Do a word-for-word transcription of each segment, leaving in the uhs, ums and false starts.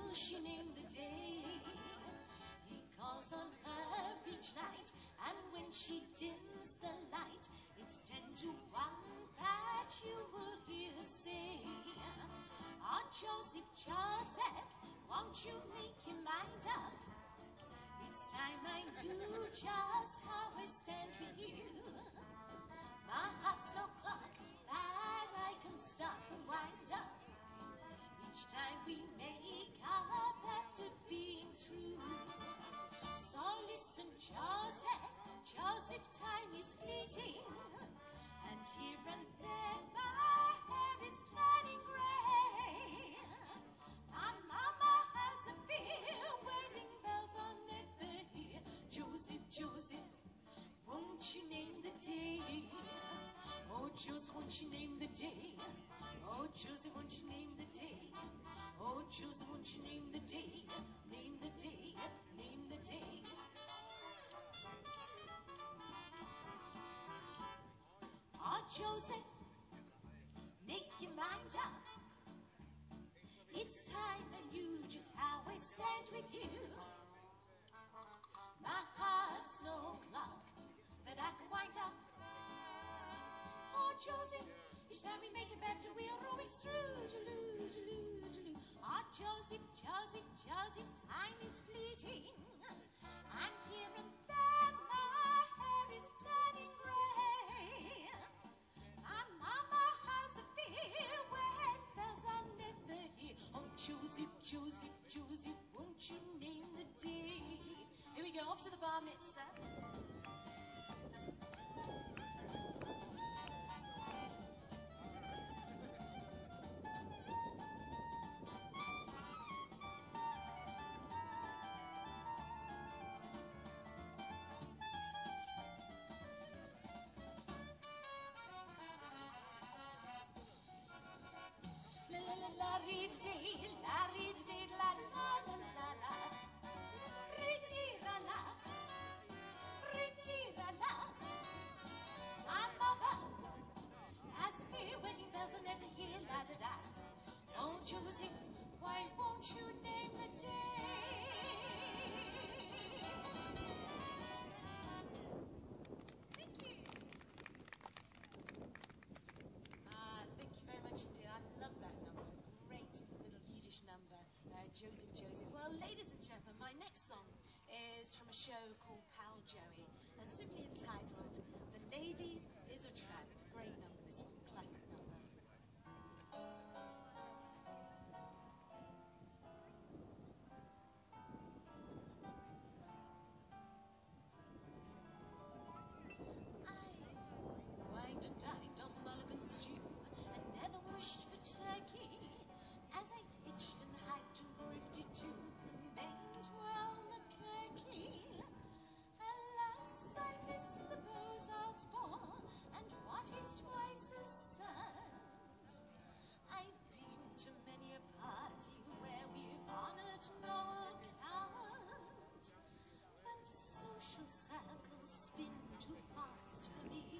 will she name the day? He calls on her each night, and when she dims the light, it's ten to one that you will hear say, "Ah, Joseph, Joseph, won't you make your mind up? It's time I knew just how I stand with you. My heart's no clock that I can stop and wind up each time we make up after being through. So listen, Joseph, Joseph, time is fleeting, and here and there my hair is turning grey. My mama has a fear wedding bells are never here. Joseph, Joseph, won't you name the day? Oh, Joseph, won't you name the day? Oh, Joseph, won't you name the day? Oh, Joseph, won't you name the day? Name the day, name the day. Oh, Joseph, make your mind up. It's time I knew just how I stand with you. My heart's no clock that I can wind up. Oh, Joseph, each time we make it back to we're always through. Jaloo, jaloo, jaloo. Oh, Joseph, Joseph, Joseph, time is fleeting, and here and there my hair is turning grey. My mama has a fear when bells are never here. Oh, Joseph, Joseph, Joseph, won't you name the day? Here we go, off to the bar mitzvah. La la la ri dee la ri dee la la la la la ri dee la la ri dee la la. My mother has fear wedding bells are never here, la da da. Oh, Joseph, why won't you name the day? Thank you. Ah, thank you very much indeed. I love that number. Great little Yiddish number, uh, Joseph, Joseph. Well, ladies and gentlemen, my next song is from a show called Pal Joey, and simply entitled "The Lady is a Tramp." Great number, this one, classic number. I wined and dined on mulligan stew and never wished for turkey, as I've hitched and hiked and grifted too from Maine to Albuquerque. Alas, I miss the Beaux-Arts ball, and what is twice as sad, I've been to many a party where we've honored no account, but social circles spin too fast for me.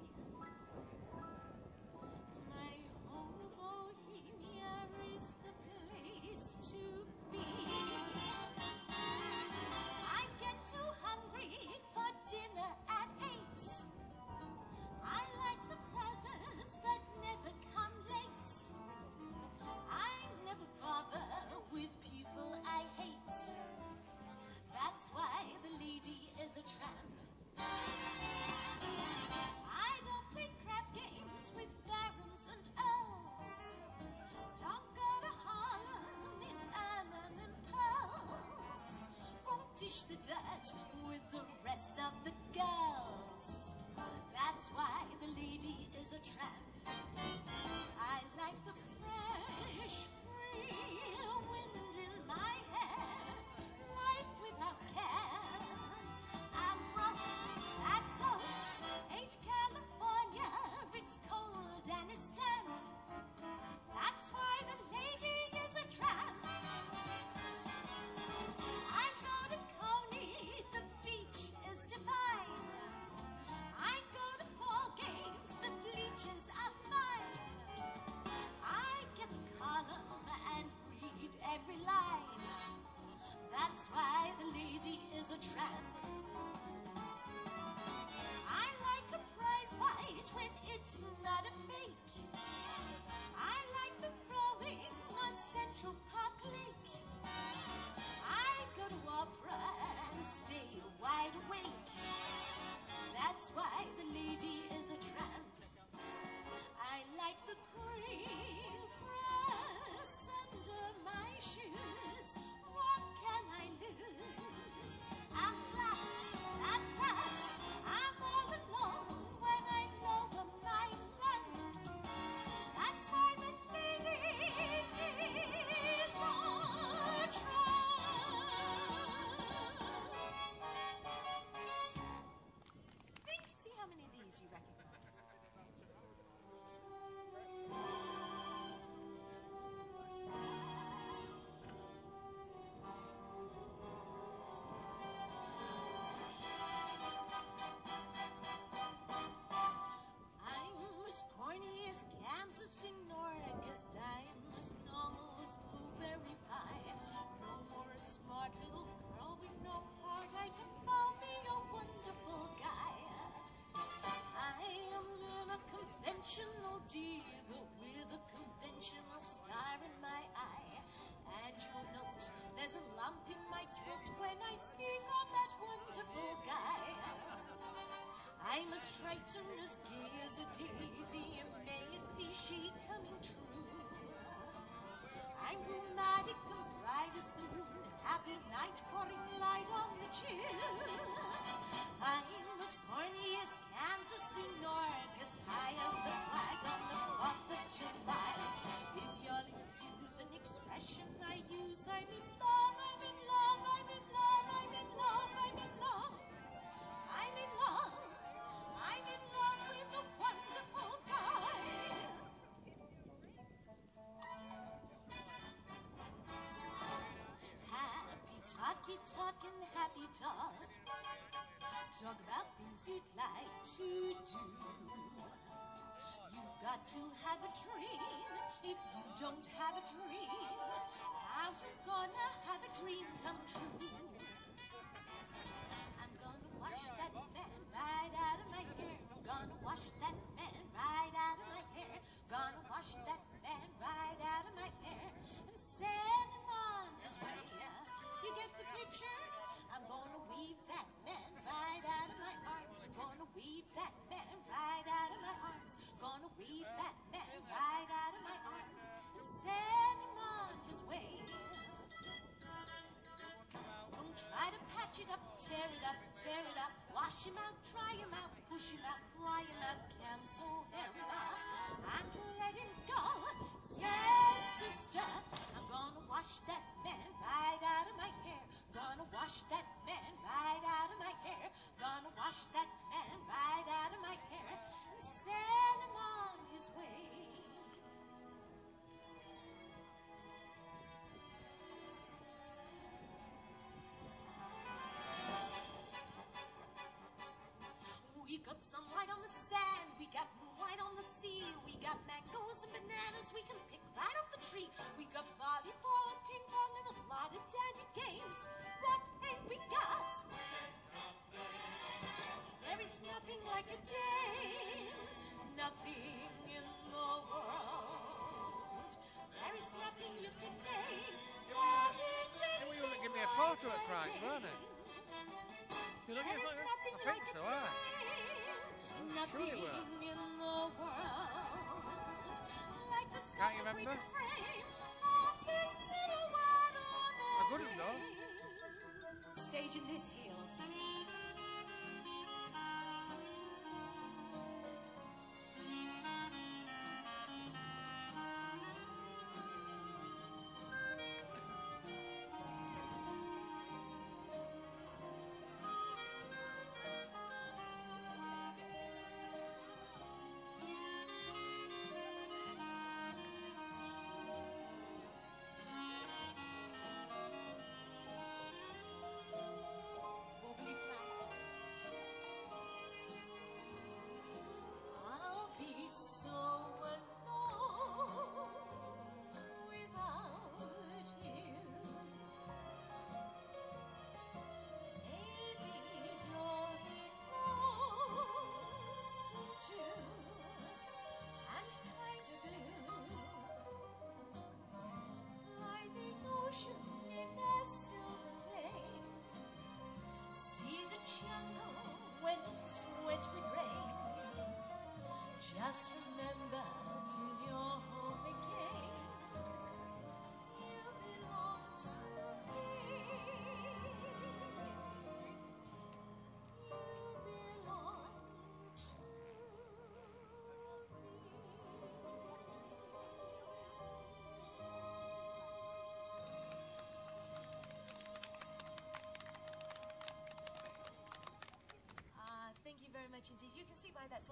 My whole Bohemia is the place to be. I get too hungry for dinner at eight. I like the brothers, but never come late. I never bother with people I hate. That's why the lady is a tramp. I don't play crap games with barons and earls. Don't go to Harlem in ermine and pearls. Won't dish the dirt with the rest of the girls. That's why the lady is a tramp. I like the fresh, free wind in my hair, life without care. I'm from, that's so, hate California, it's cold and it's damp. That's why the lady is a tramp. I go to Coney, the beach is divine. I go to ball games, the bleachers That's why the lady is a tramp. I like a prize fight when it's not a fake. I like the rowing on Central Park Lake. I go to opera and stay wide awake. That's why the lady is a tramp. I like the green grass under my shoes. What can I lose? I'm flat, that's that. I'm all alone when I lower my lamp. That's why the lady is a tramp. Think, see how many of these you recognize. I'm as corny as Kansas in August. I'm as normal as blueberry pie. No more a smart little girl with no heart. I have found me a wonderful guy. I am in a conventional deal with a conventional star in my eye. And you will note there's a lump in my throat when I speak of that wonderful guy. I'm as straight and as gay as a daisy, and may a cliche coming true. I'm dramatic and bright as the moon, happy night pouring light on the chill. I'm as corny as Kansas in August, high as the flag on the fourth of July. If you'll excuse an expression I use, I'm in love, I'm in love, I'm in love, I'm in love, I'm in love. I'm in love, I'm in love with a wonderful guy. Happy talky talk and happy talk. Talk about things you'd like to do. You've got to have a dream. If you don't have a dream, how you gonna have a dream come true? I'm gonna wash that man right out of my hair. Gonna wash that man right out of my hair. Gonna wash that man right out of my hair and send him on his way. You get the picture? I'm gonna weave that man right out of my arms. I'm gonna weave that man right out of my arms. Gonna weave that man right out of my arms and send him on his way. Don't try to patch it up, tear it up, tear it up. Wash him out, dry him out, push him out, fry him out, cancel him and let him go. Yes, sister, I'm gonna wash that man right out of my hair. Gonna wash that man right out of my hair. Gonna wash that man right out of my hair and send him on his way. We got sunlight on the sand, we got moonlight on the sea, we got mangoes and bananas we can pick right off the tree. We got volleyball and ping pong and a lot of dandy games. What ain't we got? There is nothing like a dame, nothing in the world. There is nothing you can name that is Yeah, well, you wouldn't give me a photo at Christ, weren't it? You look There at is it? nothing I like think a so, aye. dame, Oh, sure nothing you will. in the world like the Can't soft you brick remember? frame of this silhouette on I the couldn't know. lane. Stage in this heels. Wobbly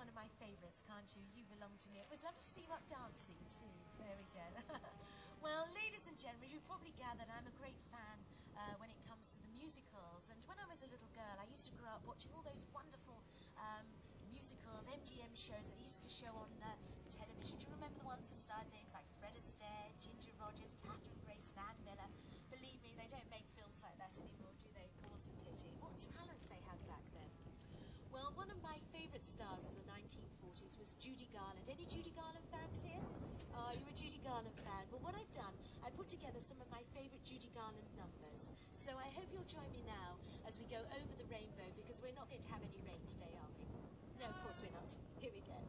one of my favourites, can't you? You Belong to Me. It was lovely to see you up dancing too. There we go. Well, ladies and gentlemen, you've probably gathered I'm a great fan uh, when it comes to the musicals. And when I was a little girl, I used to grow up watching all those wonderful um, musicals, M G M shows that used to show on uh, television. Do you remember the ones that starred names like Fred Astaire, Ginger Rogers, Catherine Grace, and Ann Miller? Believe me, they don't make films like that anymore, do they? More's the pity. What talent they had back then. Well, one of my favourite stars of the nineteen forties was Judy Garland. Any Judy Garland fans here? Oh, you're a Judy Garland fan. Well, what I've done, I put together some of my favourite Judy Garland numbers. So I hope you'll join me now as we go over the rainbow, because we're not going to have any rain today, are we? No, of course we're not. Here we go.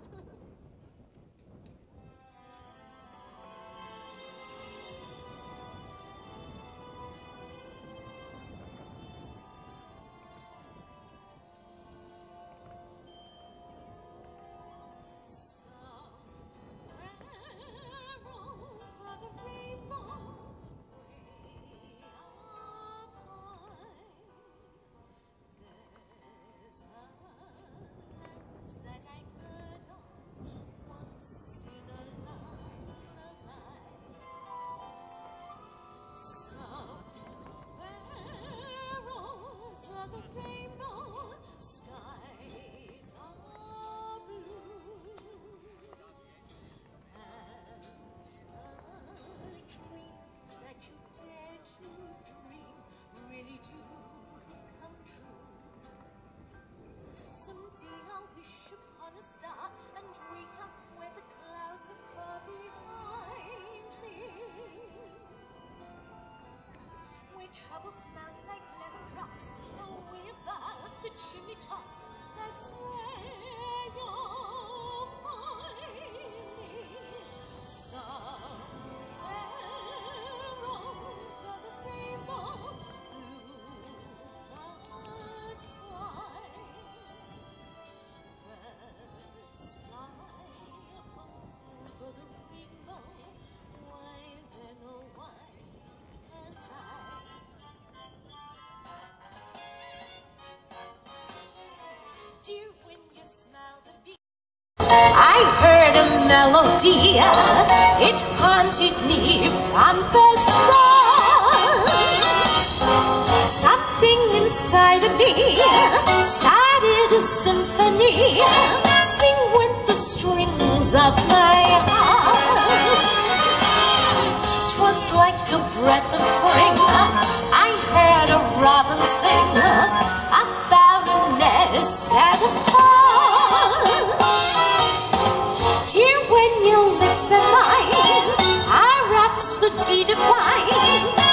That I've heard of once in a lullaby. Somewhere over the rainbow, skies are blue, and the dreams that you dare to dream really do come true. Someday I'll wish upon a star and wake up where the clouds are far behind me, where troubles melt like lemon drops away above the chimney tops. That's where you'll find me. Somewhere over the rainbow, bluebirds fly. Birds fly over the rainbow. Why then, oh why can't I? Dear, when you smell the bee, I heard a melody. It haunted me from the start. Something inside of me started a symphony. Sing with the strings of my heart. 'Twas like a breath of spring. I heard a robin sing about a nest set apart. Dear, when your lips met mine, a rhapsody divine.